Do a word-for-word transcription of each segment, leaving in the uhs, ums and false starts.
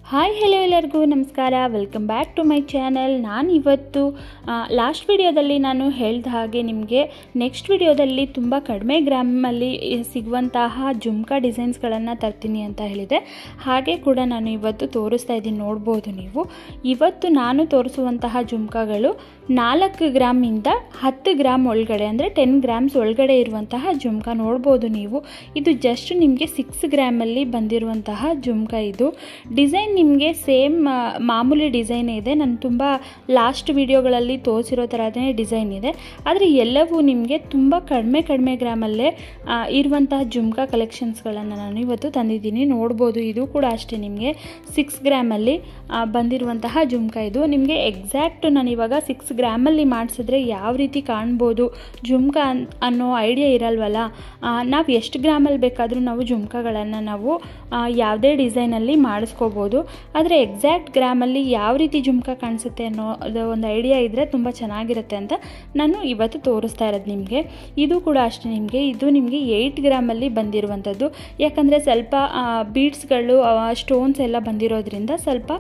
Hi hello ಎಲ್ಲರಿಗೂ ನಮಸ್ಕಾರ, welcome back to my channel. ನಾನು ಇವತ್ತು ಲಾಸ್ಟ್ ವಿಡಿಯೋದಲ್ಲಿ ನಾನು ಹೇಳಿದ ಹಾಗೆ ನಿಮಗೆ ನೆಕ್ಸ್ಟ್ ವಿಡಿಯೋದಲ್ಲಿ ತುಂಬ ಕಡಿಮೆ ಗ್ರಾಮಲ್ಲಿ ಸಿಗುವಂತಹ ಜುಮ್ಕಾ ಡಿಸೈನ್ಸ್ಗಳನ್ನು ತರ್ತೀನಿ ಅಂತ ಹೇಳಿದೆ. ಹಾಗೆ ಕೂಡ ನಾನು ಇವತ್ತು ತೋರಿಸ್ತಾ ಇದ್ದೀನಿ, ನೋಡ್ಬೋದು ನೀವು. ಇವತ್ತು ನಾನು ತೋರಿಸುವಂತಹ ಜುಮ್ಕಾಗಳು ನಾಲ್ಕು ಗ್ರಾಮಿಂದ ಹತ್ತು ಗ್ರಾಮ್ ಒಳಗಡೆ ಅಂದರೆ ಟೆನ್ ಗ್ರಾಮ್ಸ್ ಒಳಗಡೆ ಇರುವಂತಹ ಜುಮ್ಕಾ ನೋಡ್ಬೋದು ನೀವು. ಇದು ಜಸ್ಟ್ ನಿಮಗೆ ಸಿಕ್ಸ್ ಗ್ರಾಮಲ್ಲಿ ಬಂದಿರುವಂತಹ ಜುಮ್ಕಾ. ಇದು ಡಿಸೈನ್ ನಿಮಗೆ ಸೇಮ್ ಮಾಮೂಲಿ ಡಿಸೈನ್ ಇದೆ. ನಾನು ತುಂಬ ಲಾಸ್ಟ್ ವಿಡಿಯೋಗಳಲ್ಲಿ ತೋರಿಸಿರೋ ಥರದೇ ಡಿಸೈನ್ ಇದೆ, ಆದರೆ ಎಲ್ಲವೂ ನಿಮಗೆ ತುಂಬ ಕಡಿಮೆ ಕಡಿಮೆ ಗ್ರಾಮಲ್ಲೇ ಇರುವಂತಹ ಜುಮ್ಕಾ ಕಲೆಕ್ಷನ್ಸ್ಗಳನ್ನು ನಾನು ಇವತ್ತು ತಂದಿದ್ದೀನಿ. ನೋಡ್ಬೋದು, ಇದು ಕೂಡ ಅಷ್ಟೇ ನಿಮಗೆ ಸಿಕ್ಸ್ ಗ್ರಾಮಲ್ಲಿ ಬಂದಿರುವಂತಹ ಜುಮ್ಕಾ. ಇದು ನಿಮಗೆ ಎಕ್ಸಾಕ್ಟ್ ನಾನು ಇವಾಗ ಸಿಕ್ಸ್ ಗ್ರಾಮಲ್ಲಿ ಮಾಡಿಸಿದ್ರೆ ಯಾವ ರೀತಿ ಕಾಣ್ಬೋದು ಜುಮ್ಕಾ ಅನ್ನೋ ಐಡಿಯಾ ಇರಲ್ವಲ್ಲ. ನಾವು ಎಷ್ಟು ಗ್ರಾಮಲ್ಲಿ ಬೇಕಾದರೂ ನಾವು ಜುಮ್ಕಾಗಳನ್ನು ನಾವು ಯಾವುದೇ ಡಿಸೈನಲ್ಲಿ ಮಾಡಿಸ್ಕೋಬೋದು. ಆದರೆ ಎಕ್ಸಾಕ್ಟ್ ಗ್ರಾಮಲ್ಲಿ ಯಾವ ರೀತಿ ಜುಮ್ಕಾ ಕಾಣಿಸುತ್ತೆ ಅನ್ನೋದು ಒಂದು ಐಡಿಯಾ ಇದ್ದರೆ ತುಂಬ ಚೆನ್ನಾಗಿರುತ್ತೆ ಅಂತ ನಾನು ಇವತ್ತು ತೋರಿಸ್ತಾ ಇರೋದು ನಿಮಗೆ. ಇದು ಕೂಡ ಅಷ್ಟೇ ನಿಮಗೆ ಇದು ನಿಮಗೆ ಏಯ್ಟ್ ಗ್ರಾಮಲ್ಲಿ ಬಂದಿರುವಂಥದ್ದು. ಯಾಕಂದರೆ ಸ್ವಲ್ಪ ಬೀಡ್ಸ್ಗಳು ಸ್ಟೋನ್ಸ್ ಎಲ್ಲ ಬಂದಿರೋದ್ರಿಂದ ಸ್ವಲ್ಪ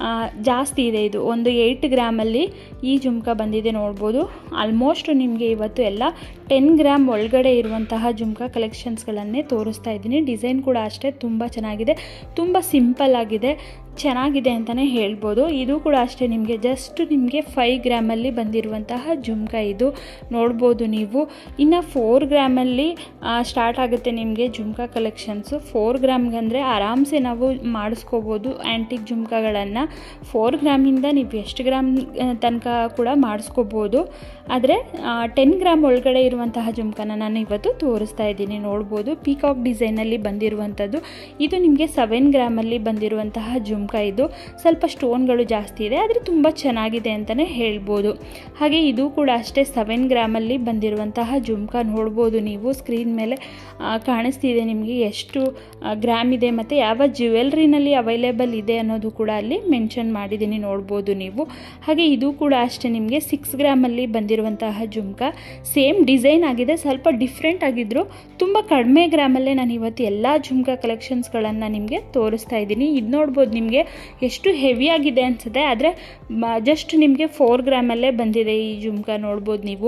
ಜಾಸ್ತಿ ಇದೆ. ಇದು ಒಂದು ಏಯ್ಟ್ ಗ್ರಾಮಲ್ಲಿ ಈ ಜುಮ್ಕಾ ಬಂದಿದೆ, ನೋಡ್ಬೋದು. ಆಲ್ಮೋಸ್ಟ್ ನಿಮಗೆ ಇವತ್ತು ಎಲ್ಲ ಟೆನ್ ಗ್ರಾಮ್ ಒಳಗಡೆ ಇರುವಂತಹ ಜುಮ್ಕಾ ಕಲೆಕ್ಷನ್ಸ್ಗಳನ್ನೇ ತೋರಿಸ್ತಾ ಇದ್ದೀನಿ. ಡಿಸೈನ್ ಕೂಡ ಅಷ್ಟೇ ತುಂಬ ಚೆನ್ನಾಗಿದೆ, ತುಂಬ ಸಿಂಪಲ್ ಆಗಿದೆ, ಚೆನ್ನಾಗಿದೆ ಅಂತಲೇ ಹೇಳ್ಬೋದು. ಇದು ಕೂಡ ಅಷ್ಟೇ ನಿಮಗೆ ಜಸ್ಟ್ ನಿಮಗೆ ಫೈವ್ ಗ್ರಾಮಲ್ಲಿ ಬಂದಿರುವಂತಹ ಜುಮ್ಕಾ. ಇದು ನೋಡ್ಬೋದು ನೀವು. ಇನ್ನು ಫೋರ್ ಗ್ರಾಮಲ್ಲಿ ಸ್ಟಾರ್ಟ್ ಆಗುತ್ತೆ ನಿಮಗೆ ಜುಮ್ಕಾ ಕಲೆಕ್ಷನ್ಸು. ಫೋರ್ ಗ್ರಾಮ್ಗಂದರೆ ಆರಾಮ್ಸೆ ನಾವು ಮಾಡಿಸ್ಕೋಬೋದು ಆ್ಯಂಟಿಕ್ ಜುಮ್ಕಾಗಳನ್ನು. ಫೋರ್ ಗ್ರಾಮಿಂದ ನೀವು ಎಷ್ಟು ಗ್ರಾಮ್ ತನಕ ಕೂಡ ಮಾಡಿಸ್ಕೋಬೋದು. ಆದರೆ ಟೆನ್ ಗ್ರಾಮ್ ಒಳಗಡೆ ಇರುವಂತಹ ಜುಮ್ಕಾನ ನಾನು ಇವತ್ತು ತೋರಿಸ್ತಾ ಇದ್ದೀನಿ. ನೋಡ್ಬೋದು, ಪೀಕಾಕ್ ಡಿಸೈನಲ್ಲಿ ಬಂದಿರುವಂಥದ್ದು. ಇದು ನಿಮಗೆ ಸೆವೆನ್ ಗ್ರಾಮಲ್ಲಿ ಬಂದಿರುವಂತಹ ಜುಮ್ಕಾ. ಇದು ಸ್ವಲ್ಪ ಸ್ಟೋನ್ಗಳು ಜಾಸ್ತಿ ಇದೆ, ಆದರೆ ತುಂಬ ಚೆನ್ನಾಗಿದೆ ಅಂತಲೇ ಹೇಳ್ಬೋದು. ಹಾಗೆ ಇದು ಕೂಡ ಅಷ್ಟೇ ಸೆವೆನ್ ಗ್ರಾಮಲ್ಲಿ ಬಂದಿರುವಂತಹ ಜುಮ್ಕಾ. ನೋಡ್ಬೋದು ನೀವು, ಸ್ಕ್ರೀನ್ ಮೇಲೆ ಕಾಣಿಸ್ತಿದೆ ನಿಮಗೆ ಎಷ್ಟು ಗ್ರಾಮ್ ಇದೆ ಮತ್ತು ಯಾವ ಜ್ಯುವೆಲ್ರಿನಲ್ಲಿ ಅವೈಲೇಬಲ್ ಇದೆ ಅನ್ನೋದು ಕೂಡ ಅಲ್ಲಿ ಮೆನ್ಷನ್ ಮಾಡಿದ್ದೀನಿ, ನೋಡ್ಬೋದು ನೀವು. ಹಾಗೆ ಇದು ಕೂಡ ಅಷ್ಟೇ ನಿಮಗೆ ಸಿಕ್ಸ್ ಗ್ರಾಮಲ್ಲಿ ಬಂದಿರುವಂತಹ ಜುಮ್ಕಾ. ಸೇಮ್ ಡಿಸೈನ್ ಆಗಿದೆ, ಸ್ವಲ್ಪ ಡಿಫ್ರೆಂಟ್ ಆಗಿದ್ರು ತುಂಬ ಕಡಿಮೆ ಗ್ರಾಮಲ್ಲೇ ನಾನು ಇವತ್ತು ಎಲ್ಲ ಜುಮ್ಕಾ ಕಲೆಕ್ಷನ್ಸ್ಗಳನ್ನು ನಿಮಗೆ ತೋರಿಸ್ತಾ ಇದ್ದೀನಿ. ಇದು ನೋಡ್ಬೋದು ನಿಮಗೆ ಎಷ್ಟು ಹೆವಿಯಾಗಿದೆ ಅನಿಸುತ್ತೆ, ಆದರೆ ಜಸ್ಟ್ ನಿಮಗೆ ಫೋರ್ ಗ್ರಾಮಲ್ಲೇ ಬಂದಿದೆ ಈ ಜುಮ್ಕಾ. ನೋಡ್ಬೋದು ನೀವು,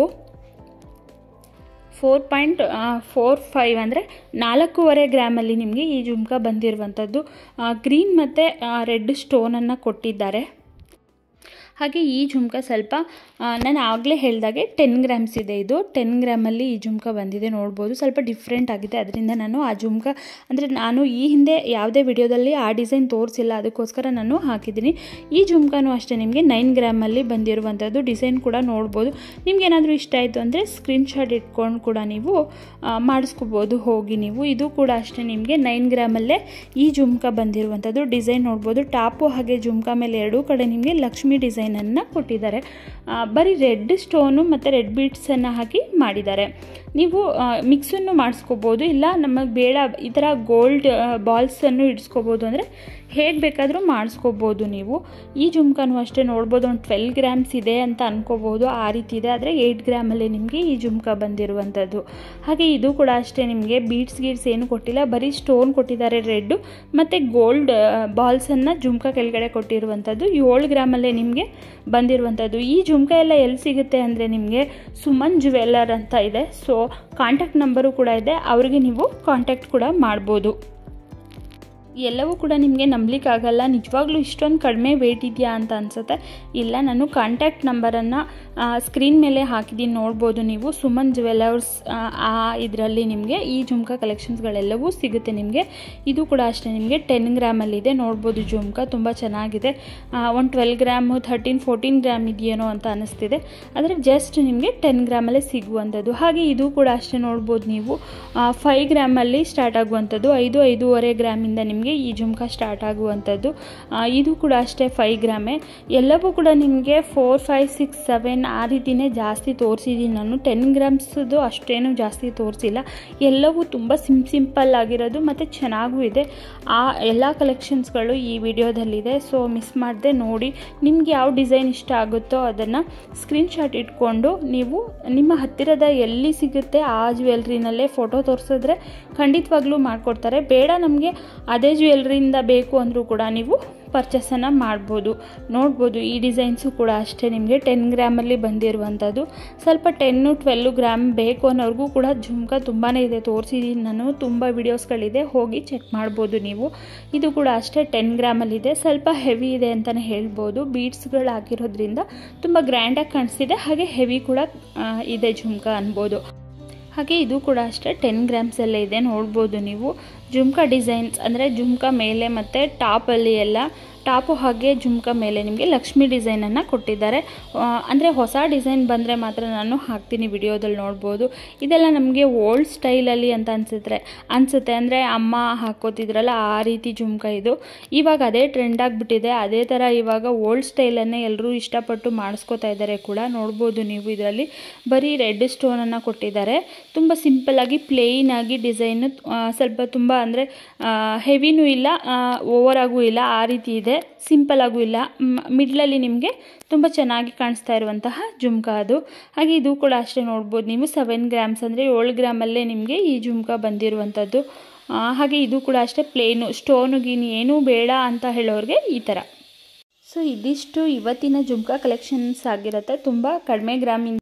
ಫೋರ್ ಪಾಯಿಂಟ್ ಫೋರ್ ಫೈವ್ ಅಂದರೆ ನಾಲ್ಕೂವರೆ ಗ್ರಾಮಲ್ಲಿ ನಿಮಗೆ ಈ ಜುಮ್ಕಾ ಬಂದಿರುವಂಥದ್ದು. ಗ್ರೀನ್ ಮತ್ತು ರೆಡ್ ಸ್ಟೋನನ್ನು ಕೊಟ್ಟಿದ್ದಾರೆ. ಹಾಗೆ ಈ ಜುಮ್ಕಾ ಸ್ವಲ್ಪ ನಾನು ಆಗಲೇ ಹೇಳಿದಾಗೆ ಟೆನ್ ಗ್ರಾಮ್ಸ್ ಇದೆ. ಇದು ಟೆನ್ ಗ್ರಾಮಲ್ಲಿ ಈ ಜುಮ್ಕಾ ಬಂದಿದೆ, ನೋಡ್ಬೋದು. ಸ್ವಲ್ಪ ಡಿಫ್ರೆಂಟ್ ಆಗಿದೆ, ಅದರಿಂದ ನಾನು ಆ ಜುಮ್ಕಾ ಅಂದರೆ ನಾನು ಈ ಹಿಂದೆ ಯಾವುದೇ ವಿಡಿಯೋದಲ್ಲಿ ಆ ಡಿಸೈನ್ ತೋರಿಸಿಲ್ಲ, ಅದಕ್ಕೋಸ್ಕರ ನಾನು ಹಾಕಿದ್ದೀನಿ. ಈ ಜುಮ್ಕಾನು ಅಷ್ಟೇ ನಿಮಗೆ ನೈನ್ ಗ್ರಾಮಲ್ಲಿ ಬಂದಿರುವಂಥದ್ದು. ಡಿಸೈನ್ ಕೂಡ ನೋಡ್ಬೋದು. ನಿಮ್ಗೇನಾದರೂ ಇಷ್ಟ ಆಯಿತು ಅಂದರೆ ಸ್ಕ್ರೀನ್ಶಾಟ್ ಇಟ್ಕೊಂಡು ಕೂಡ ನೀವು ಮಾಡಿಸ್ಕೋಬೋದು ಹೋಗಿ ನೀವು. ಇದು ಕೂಡ ಅಷ್ಟೇ ನಿಮಗೆ ನೈನ್ ಗ್ರಾಮಲ್ಲೇ ಈ ಜುಮ್ಕಾ ಬಂದಿರುವಂಥದ್ದು. ಡಿಸೈನ್ ನೋಡ್ಬೋದು, ಟಾಪು ಹಾಗೆ ಜುಮ್ಕಾ ಮೇಲೆ ಎರಡೂ ಕಡೆ ನಿಮಗೆ ಲಕ್ಷ್ಮಿ ಡಿಸೈನ್ ಅನ್ನು ಕೊಟ್ಟಿದ್ದಾರೆ. ಬರೀ ರೆಡ್ ಸ್ಟೋನು ಮತ್ತು ರೆಡ್ ಬೀಡ್ಸನ್ನು ಹಾಕಿ ಮಾಡಿದ್ದಾರೆ. ನೀವು ಮಿಕ್ಸನ್ನು ಮಾಡಿಸ್ಕೋಬೋದು, ಇಲ್ಲ ನಮಗೆ ಬೇಡ ಈ ಥರ ಗೋಲ್ಡ್ ಬಾಲ್ಸನ್ನು ಇಡಿಸ್ಕೋಬೋದು ಅಂದರೆ ಹೇಗೆ ಬೇಕಾದರೂ ಮಾಡಿಸ್ಕೋಬೋದು ನೀವು. ಈ ಜುಮ್ಕಾನು ಅಷ್ಟೇ ನೋಡ್ಬೋದು, ಒಂದು ಟ್ವೆಲ್ ಗ್ರಾಮ್ಸ್ ಇದೆ ಅಂತ ಅನ್ಕೋಬೋದು, ಆ ರೀತಿ ಇದೆ. ಆದರೆ ಏಯ್ಟ್ ಗ್ರಾಮಲ್ಲಿ ನಿಮಗೆ ಈ ಜುಮ್ಕಾ ಬಂದಿರುವಂಥದ್ದು. ಹಾಗೆ ಇದು ಕೂಡ ಅಷ್ಟೇ ನಿಮಗೆ ಬೀಡ್ಸ್ ಗೀಡ್ಸ್ ಏನು ಕೊಟ್ಟಿಲ್ಲ, ಬರೀ ಸ್ಟೋನ್ ಕೊಟ್ಟಿದ್ದಾರೆ ರೆಡ್ಡು ಮತ್ತು ಗೋಲ್ಡ್ ಬಾಲ್ಸನ್ನು ಜುಮ್ಕಾ ಕೆಳಗಡೆ ಕೊಟ್ಟಿರುವಂಥದ್ದು. ಏಳು ಗ್ರಾಮಲ್ಲೇ ನಿಮಗೆ ಬಂದಿರುವಂಥದ್ದು. ಈ ಜುಮ್ಕಾ ಎಲ್ಲ ಎಲ್ಲಿ ಸಿಗುತ್ತೆ ಅಂದರೆ ನಿಮಗೆ ಸುಮನ್ ಜುವೆಲ್ಲರ್ ಅಂತ ಇದೆ, ಸೊ ಕಾಂಟ್ಯಾಕ್ಟ್ ನಂಬರು ಕೂಡ ಇದೆ, ಅವರಿಗೆ ನೀವು ಕಾಂಟ್ಯಾಕ್ಟ್ ಕೂಡ ಮಾಡ್ಬೋದು. ಎಲ್ಲವೂ ಕೂಡ ನಿಮಗೆ ನಂಬಲಿಕ್ಕಾಗಲ್ಲ, ನಿಜವಾಗ್ಲೂ ಇಷ್ಟೊಂದು ಕಡಿಮೆ ವೆಯ್ಟ್ ಇದೆಯಾ ಅಂತ ಅನಿಸುತ್ತೆ. ಇಲ್ಲ, ನಾನು ಕಾಂಟ್ಯಾಕ್ಟ್ ನಂಬರನ್ನು ಸ್ಕ್ರೀನ್ ಮೇಲೆ ಹಾಕಿದ್ದೀನಿ, ನೋಡ್ಬೋದು ನೀವು. ಸುಮನ್ ಜುವೆಲ್ಲರ್ಸ್ ಆ ಇದರಲ್ಲಿ ನಿಮಗೆ ಈ ಜುಮ್ಕಾ ಕಲೆಕ್ಷನ್ಸ್ಗಳೆಲ್ಲವೂ ಸಿಗುತ್ತೆ ನಿಮಗೆ. ಇದು ಕೂಡ ಅಷ್ಟೇ ನಿಮಗೆ ಟೆನ್ ಗ್ರಾಮಲ್ಲಿದೆ, ನೋಡ್ಬೋದು. ಜುಮ್ಕಾ ತುಂಬ ಚೆನ್ನಾಗಿದೆ. ಒಂದು twelve gram thirteen fourteen gram ಇದೆಯೇನೋ ಅಂತ ಅನ್ನಿಸ್ತಿದೆ, ಆದರೆ ಜಸ್ಟ್ ನಿಮಗೆ ಟೆನ್ ಗ್ರಾಮಲ್ಲೇ ಸಿಗುವಂಥದ್ದು. ಹಾಗೆ ಇದು ಕೂಡ ಅಷ್ಟೇ ನೋಡ್ಬೋದು ನೀವು, ಫೈವ್ ಗ್ರಾಮಲ್ಲಿ ಸ್ಟಾರ್ಟ್ ಆಗುವಂಥದ್ದು. ಐದು ಐದೂವರೆ ಗ್ರಾಮಿಂದ ನಿಮಗೆ ಈ ಜುಮ್ಕಾ ಸ್ಟಾರ್ಟ್ ಆಗುವಂಥದ್ದು. ಇದು ಕೂಡ ಅಷ್ಟೇ ಫೈವ್ ಗ್ರಾಮೇ. ಎಲ್ಲವೂ ಕೂಡ ನಿಮಗೆ ಫೋರ್ ಫೈವ್ ಸಿಕ್ಸ್ ಸೆವೆನ್ ಆ ರೀತಿಯೇ ಜಾಸ್ತಿ ತೋರಿಸಿದ್ದೀನಿ ನಾನು. ಟೆನ್ ಗ್ರಾಮ್ಸದು ಅಷ್ಟೇನು ಜಾಸ್ತಿ ತೋರಿಸಿಲ್ಲ. ಎಲ್ಲವೂ ತುಂಬ ಸಿಂ ಸಿಂಪಲ್ ಆಗಿರೋದು ಮತ್ತು ಚೆನ್ನಾಗೂ ಇದೆ. ಆ ಎಲ್ಲ ಕಲೆಕ್ಷನ್ಸ್ಗಳು ಈ ವಿಡಿಯೋದಲ್ಲಿದೆ, ಸೊ ಮಿಸ್ ಮಾಡದೆ ನೋಡಿ. ನಿಮ್ಗೆ ಯಾವ ಡಿಸೈನ್ ಇಷ್ಟ ಆಗುತ್ತೋ ಅದನ್ನು ಸ್ಕ್ರೀನ್ಶಾಟ್ ಇಟ್ಕೊಂಡು ನೀವು ನಿಮ್ಮ ಹತ್ತಿರದ ಎಲ್ಲಿ ಸಿಗುತ್ತೆ ಆ ಜ್ಯುವೆಲ್ರಿನಲ್ಲೇ ಫೋಟೋ ತೋರಿಸಿದ್ರೆ ಖಂಡಿತವಾಗ್ಲೂ ಮಾಡಿಕೊಡ್ತಾರೆ. ಬೇಡ ನಮಗೆ ಅದೇ ಜ್ಯುವೆಲ್ರಿಯಿಂದ ಬೇಕು ಅಂದರೂ ಕೂಡ ನೀವು ಪರ್ಚೇಸನ್ನು ಮಾಡ್ಬೋದು. ನೋಡ್ಬೋದು ಈ ಡಿಸೈನ್ಸು ಕೂಡ ಅಷ್ಟೇ ನಿಮಗೆ ಟೆನ್ ಗ್ರಾಮಲ್ಲಿ ಬಂದಿರುವಂಥದ್ದು. ಸ್ವಲ್ಪ ಟೆನ್ನು ಟ್ವೆಲ್ಲು ಗ್ರಾಮ್ ಬೇಕು ಅನ್ನೋರಿಗೂ ಕೂಡ ಜುಮ್ಕ ತುಂಬಾ ಇದೆ, ತೋರಿಸಿದ್ದೀನಿ ನಾನು, ತುಂಬ ವಿಡಿಯೋಸ್ಗಳಿದೆ, ಹೋಗಿ ಚೆಕ್ ಮಾಡ್ಬೋದು ನೀವು. ಇದು ಕೂಡ ಅಷ್ಟೇ ಟೆನ್ ಗ್ರಾಮಲ್ಲಿದೆ, ಸ್ವಲ್ಪ ಹೆವಿ ಇದೆ ಅಂತಲೇ ಹೇಳ್ಬೋದು. ಬೀಡ್ಸ್ಗಳು ಹಾಕಿರೋದ್ರಿಂದ ತುಂಬ ಗ್ರ್ಯಾಂಡಾಗಿ ಕಾಣಿಸ್ತಿದೆ, ಹಾಗೆ ಹೆವಿ ಕೂಡ ಇದೆ ಜುಮ್ಕ ಅನ್ಬೋದು. ಹಾಗೆ ಇದು ಕೂಡ ಅಷ್ಟೇ ಟೆನ್ ಗ್ರಾಮ್ಸಲ್ಲೇ ಇದೆ, ನೋಡ್ಬೋದು ನೀವು. ಜುಮ್ಕ ಡಿಸೈನ್ಸ್ ಅಂದರೆ ಜುಮ್ಕ ಮೇಲೆ ಮತ್ತು ಟಾಪಲ್ಲಿ ಎಲ್ಲ ಟಾಪು ಹಾಗೆ ಜುಮ್ಕ ಮೇಲೆ ನಿಮಗೆ ಲಕ್ಷ್ಮಿ ಡಿಸೈನನ್ನು ಕೊಟ್ಟಿದ್ದಾರೆ. ಅಂದರೆ ಹೊಸ ಡಿಸೈನ್ ಬಂದರೆ ಮಾತ್ರ ನಾನು ಹಾಕ್ತೀನಿ ವಿಡಿಯೋದಲ್ಲಿ, ನೋಡ್ಬೋದು. ಇದೆಲ್ಲ ನಮಗೆ ಓಲ್ಡ್ ಸ್ಟೈಲಲ್ಲಿ ಅಂತ ಅನಿಸುತ್ತೆ ಅನಿಸುತ್ತೆ ಅಂದರೆ ಅಮ್ಮ ಹಾಕೋತಿದ್ರಲ್ಲ ಆ ರೀತಿ ಜುಮ್ಕ ಇದು. ಇವಾಗ ಅದೇ ಟ್ರೆಂಡ್ ಆಗಿಬಿಟ್ಟಿದೆ, ಅದೇ ಥರ ಇವಾಗ ಓಲ್ಡ್ ಸ್ಟೈಲನ್ನೇ ಎಲ್ಲರೂ ಇಷ್ಟಪಟ್ಟು ಮಾಡಿಸ್ಕೋತಾ ಇದ್ದಾರೆ ಕೂಡ. ನೋಡ್ಬೋದು ನೀವು ಇದರಲ್ಲಿ ಬರೀ ರೆಡ್ ಸ್ಟೋನನ್ನು ಕೊಟ್ಟಿದ್ದಾರೆ. ತುಂಬ ಸಿಂಪಲ್ಲಾಗಿ ಪ್ಲೇಯ್ನಾಗಿ ಡಿಸೈನು, ಸ್ವಲ್ಪ ತುಂಬ ಅಂದರೆ ಹೆವಿನೂ ಇಲ್ಲ, ಓವರಾಗೂ ಇಲ್ಲ, ಆ ರೀತಿ ಇದೆ. ಸಿಂಪಲ್ ಆಗೂ ಇಲ್ಲ, ಮಿಡ್ಲಲ್ಲಿ ನಿಮಗೆ ತುಂಬ ಚೆನ್ನಾಗಿ ಕಾಣಿಸ್ತಾ ಇರುವಂತಹ ಜುಮ್ಕ ಅದು. ಹಾಗೆ ಇದು ಕೂಡ ಅಷ್ಟೇ ನೋಡ್ಬೋದು ನೀವು, ಸೆವೆನ್ ಗ್ರಾಮ್ಸ್ ಅಂದರೆ ಏಳು ಗ್ರಾಮಲ್ಲೇ ನಿಮಗೆ ಈ ಜುಮ್ಕ ಬಂದಿರುವಂಥದ್ದು. ಹಾಗೆ ಇದು ಕೂಡ ಅಷ್ಟೇ ಪ್ಲೇನು, ಸ್ಟೋನು ಗೀನು ಏನೂ ಬೇಡ ಅಂತ ಹೇಳೋರಿಗೆ ಈ ಥರ. ಸೊ ಇದಿಷ್ಟು ಇವತ್ತಿನ ಜುಮ್ಕ ಕಲೆಕ್ಷನ್ಸ್ ಆಗಿರುತ್ತೆ. ತುಂಬ ಕಡಿಮೆ ಗ್ರಾಮಿಂದ